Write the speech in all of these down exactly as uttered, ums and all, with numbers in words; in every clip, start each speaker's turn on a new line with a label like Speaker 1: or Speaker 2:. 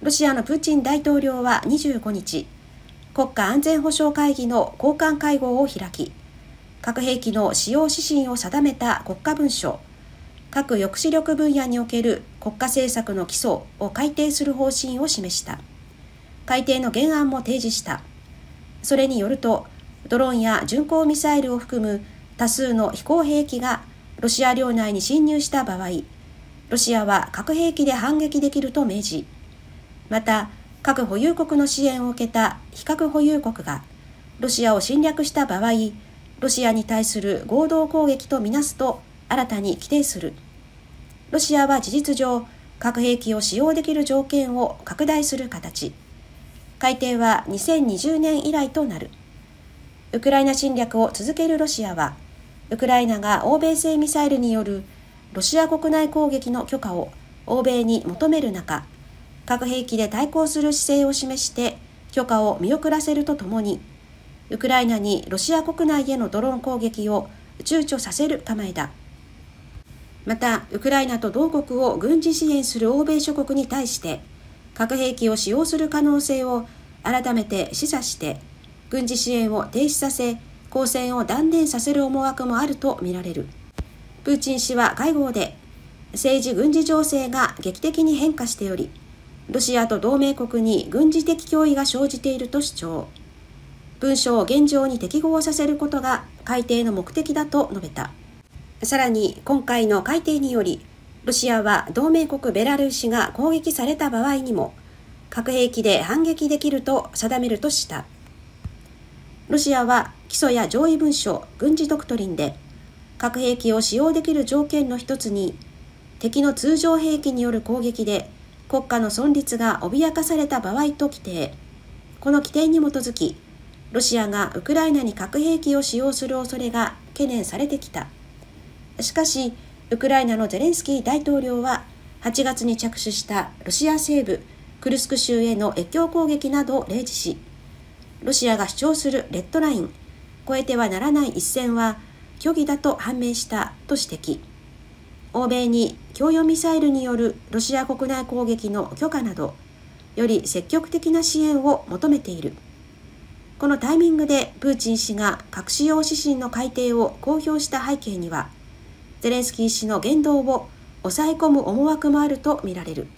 Speaker 1: ロシアのプーチン大統領はにじゅうごにち、国家安全保障会議の高官会合を開き、核兵器の使用指針を定めた国家文書、核抑止力分野における国家政策の基礎を改定する方針を示した。改定の原案も提示した。それによると、ドローンや巡航ミサイルを含む多数の飛行兵器がロシア領内に侵入した場合、ロシアは核兵器で反撃できると明示。また、核保有国の支援を受けた非核保有国がロシアを侵略した場合、ロシアに対する合同攻撃とみなすと新たに規定する。ロシアは事実上、核兵器を使用できる条件を拡大する形。改定はにせんにじゅうねん以来となる。ウクライナ侵略を続けるロシアは、ウクライナが欧米製ミサイルによるロシア国内攻撃の許可を欧米に求める中、核兵器で対抗する姿勢を示して許可を見送らせるとともに、ウクライナにロシア国内へのドローン攻撃を躊躇させる構えだ。また、ウクライナと同国を軍事支援する欧米諸国に対して、核兵器を使用する可能性を改めて示唆して、軍事支援を停止させ、交戦を断念させる思惑もあるとみられる。プーチン氏は会合で、政治軍事情勢が劇的に変化しており、ロシアと同盟国に軍事的脅威が生じていると主張。文書を現状に適合させることが改定の目的だと述べた。さらに今回の改定により、ロシアは同盟国ベラルーシが攻撃された場合にも、核兵器で反撃できると定めるとした。ロシアは基礎や上位文書、軍事ドクトリンで、核兵器を使用できる条件の一つに、敵の通常兵器による攻撃で国家の存立が脅かされた場合と規定。この規定に基づき、ロシアがウクライナに核兵器を使用する恐れが懸念されてきた。しかし、ウクライナのゼレンスキー大統領ははちがつに着手したロシア西部クルスク州への越境攻撃などを例示し、ロシアが主張するレッドライン、越えてはならない一線は虚偽だと判明したと指摘。欧米に供与ミサイルによるロシア国内攻撃の許可など、より積極的な支援を求めている。このタイミングでプーチン氏が核使用指針の改定を公表した背景には、ゼレンスキー氏の言動を抑え込む思惑もあるとみられる。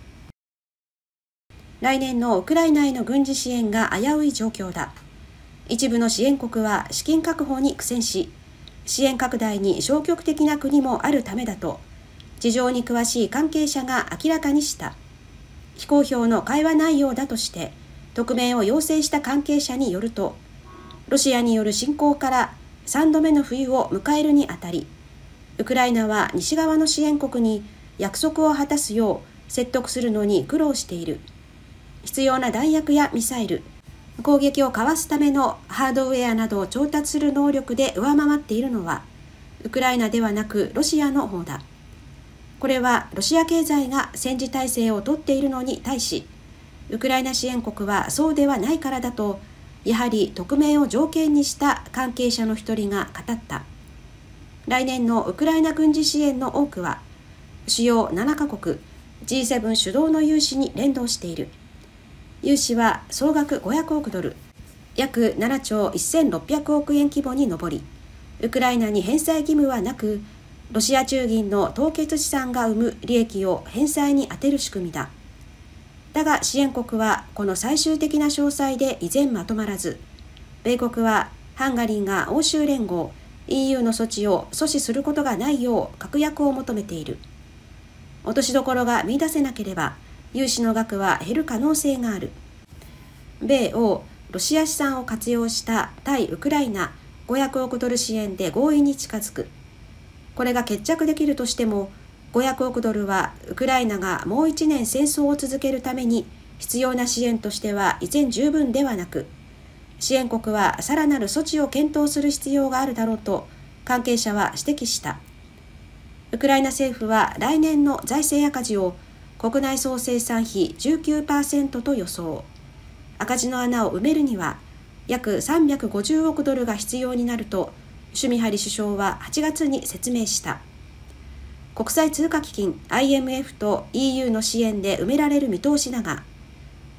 Speaker 1: 来年のウクライナへの軍事支援が危うい状況だ。一部の支援国は資金確保に苦戦し、支援拡大に消極的な国もあるためだと、事情に詳しい関係者が明らかにした。非公表の会話内容だとして、匿名を要請した関係者によると、ロシアによる侵攻からさんどめの冬を迎えるにあたり、ウクライナは西側の支援国に約束を果たすよう説得するのに苦労している。必要な弾薬やミサイル、攻撃をかわすためのハードウェアなどを調達する能力で上回っているのは、ウクライナではなくロシアの方だ。これはロシア経済が戦時体制をとっているのに対し、ウクライナ支援国はそうではないからだと、やはり匿名を条件にした関係者の一人が語った。来年のウクライナ軍事支援の多くは、主要ななカ国 ジーセブン 主導の融資に連動している。融資は総額ごひゃくおくドル、約ななちょうせんろっぴゃくおくえん規模に上り、ウクライナに返済義務はなく、ロシア中銀の凍結資産が生む利益を返済に充てる仕組みだ。だが支援国はこの最終的な詳細で依然まとまらず、米国はハンガリーが欧州連合、イーユー の措置を阻止することがないよう確約を求めている。落としどころが見出せなければ、融資の額は減る可能性がある。米欧、ロシア資産を活用した対ウクライナごひゃくおくドル支援で合意に近づく。これが決着できるとしても、ごひゃくおくドルはウクライナがもういちねん戦争を続けるために必要な支援としては依然十分ではなく、支援国はさらなる措置を検討する必要があるだろうと関係者は指摘した。ウクライナ政府は来年の財政赤字を国内総生産比 じゅうきゅうパーセント と予想。赤字の穴を埋めるには約さんびゃくごじゅうおくドルが必要になるとシュミハリ首相ははちがつに説明した。国際通貨基金 アイエムエフ と イーユー の支援で埋められる見通しだが、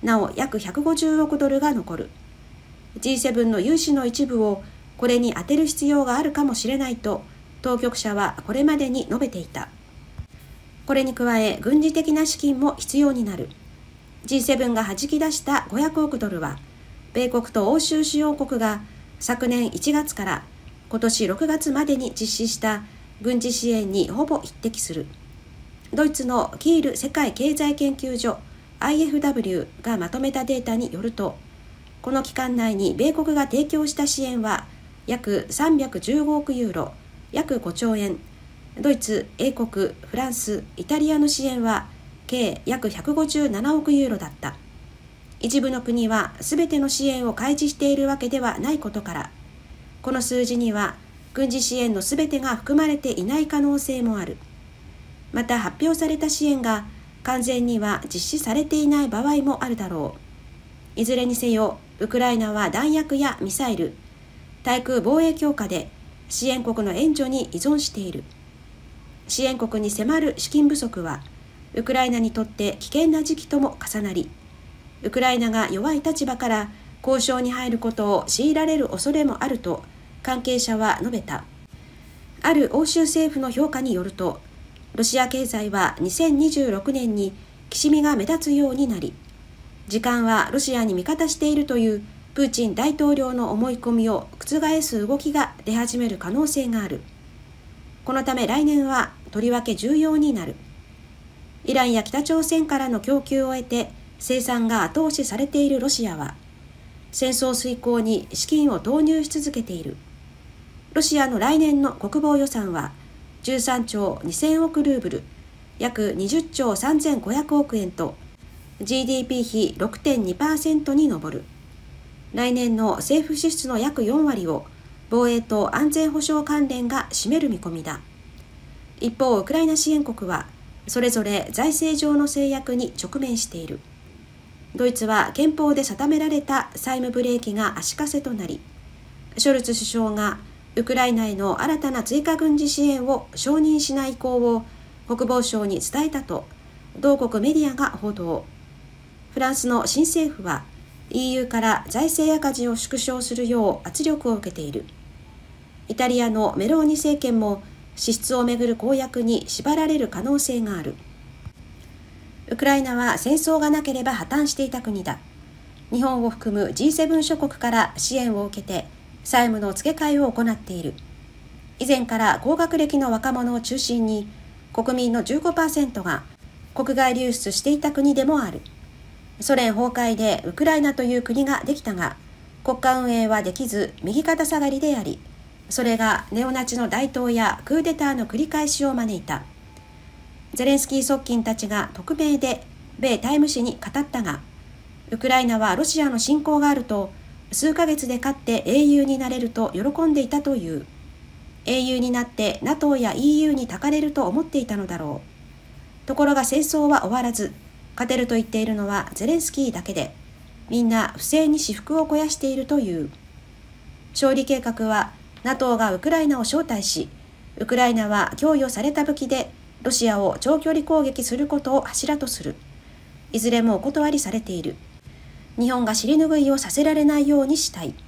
Speaker 1: なお約ひゃくごじゅうおくドルが残る。 ジーセブン の融資の一部をこれに充てる必要があるかもしれないと当局者はこれまでに述べていた。これに加え軍事的な資金も必要になる。 ジーセブン が弾き出したごひゃくおくドルは米国と欧州主要国が昨年いちがつから今年ろくがつまでに実施した軍事支援にほぼ匹敵する。ドイツのキール世界経済研究所 アイエフダブリュー がまとめたデータによると、この期間内に米国が提供した支援は約さんびゃくじゅうごおくユーロ、約ごちょうえん、ドイツ、英国、フランス、イタリアの支援は計約ひゃくごじゅうななおくユーロだった。一部の国はすべての支援を開示しているわけではないことから、この数字には軍事支援のすべてが含まれていない可能性もある。また発表された支援が完全には実施されていない場合もあるだろう。いずれにせよ、ウクライナは弾薬やミサイル、対空防衛強化で支援国の援助に依存している。支援国に迫る資金不足は、ウクライナにとって危険な時期とも重なり、ウクライナが弱い立場から交渉に入ることを強いられる恐れもあると関係者は述べた。ある欧州政府の評価によると、ロシア経済はにせんにじゅうろくねんにきしみが目立つようになり、時間はロシアに味方しているというプーチン大統領の思い込みを覆す動きが出始める可能性がある。このため来年はとりわけ重要になる。イランや北朝鮮からの供給を得て生産が後押しされているロシアは、戦争遂行に資金を投入し続けている。ロシアの来年の国防予算はじゅうさんちょうにせんおくルーブル、約にじゅっちょうさんぜんごひゃくおくえんと ジーディーピー 比 ろくてんにパーセント に上る。来年の政府支出の約よんわりを防衛と安全保障関連が占める見込みだ。一方、ウクライナ支援国はそれぞれ財政上の制約に直面している。ドイツは憲法で定められた債務ブレーキが足かせとなり、ショルツ首相がウクライナへの新たな追加軍事支援を承認しない意向を国防省に伝えたと同国メディアが報道。フランスの新政府は イーユー から財政赤字を縮小するよう圧力を受けている。イタリアのメローニ政権も支出をめぐる公約に縛られる可能性がある。ウクライナは戦争がなければ破綻していた国だ。日本を含む ジーセブン 諸国から支援を受けて債務の付け替えを行っている。以前から高学歴の若者を中心に国民の じゅうごパーセント が国外流出していた国でもある。ソ連崩壊でウクライナという国ができたが、国家運営はできず右肩下がりであり、それがネオナチの台頭やクーデターの繰り返しを招いた。ゼレンスキー側近たちが匿名で米タイム誌に語ったが、ウクライナはロシアの侵攻があると数ヶ月で勝って英雄になれると喜んでいたという。英雄になって ナトー や イーユー にたかれると思っていたのだろう。ところが戦争は終わらず、勝てると言っているのはゼレンスキーだけで、みんな不正に私腹を肥やしているという。勝利計画は ナトー がウクライナを招待し、ウクライナは供与された武器でロシアを長距離攻撃することを柱とする。いずれもお断りされている。日本が尻拭いをさせられないようにしたい。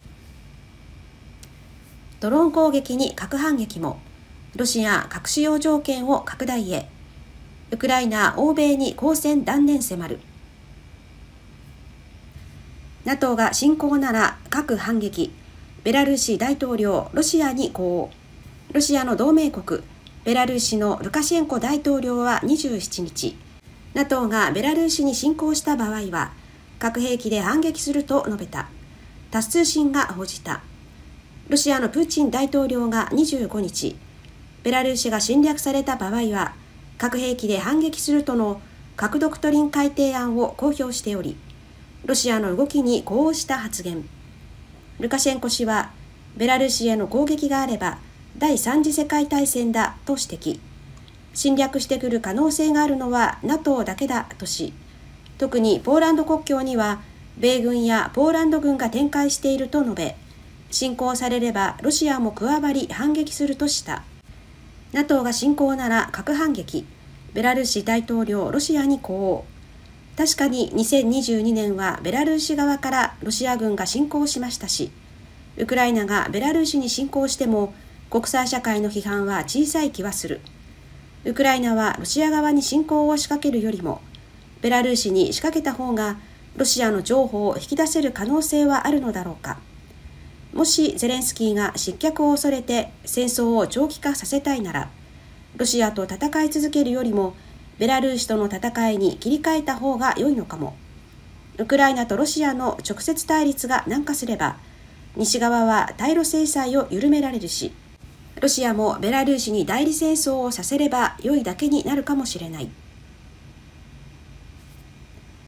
Speaker 1: ドローン攻撃に核反撃も。ロシア核使用条件を拡大へ。ウクライナ、欧米に交戦断念迫る。ナトー が侵攻なら核反撃。ベラルーシ大統領、ロシアに呼応。ロシアの同盟国、ベラルーシのルカシェンコ大統領はにじゅうしちにち、ナトー がベラルーシに侵攻した場合は、核兵器で反撃すると述べた。タス通信が報じた。ロシアのプーチン大統領がにじゅうごにち、ベラルーシが侵略された場合は、核兵器で反撃するとの核ドクトリン改定案を公表しており、ロシアの動きに呼応した発言。ルカシェンコ氏は、ベラルーシへの攻撃があれば、第三次世界大戦だと指摘。侵略してくる可能性があるのは ナトー だけだとし、特にポーランド国境には米軍やポーランド軍が展開していると述べ、侵攻されればロシアも加わり反撃するとした。ナトー が侵攻なら核反撃。ベラルーシ大統領ロシアに呼応。 確かににせんにじゅうにねんはベラルーシ側からロシア軍が侵攻しましたし、ウクライナがベラルーシに侵攻しても国際社会の批判は小さい気はする。ウクライナはロシア側に侵攻を仕掛けるよりも、ベラルーシに仕掛けた方がロシアの譲歩を引き出せる可能性はあるのだろうか。もしゼレンスキーが失脚を恐れて戦争を長期化させたいなら、ロシアと戦い続けるよりもベラルーシとの戦いに切り替えた方が良いのかも。ウクライナとロシアの直接対立が軟化すれば、西側は対ロ制裁を緩められるし、ロシアもベラルーシに代理戦争をさせれば良いだけになるかもしれない。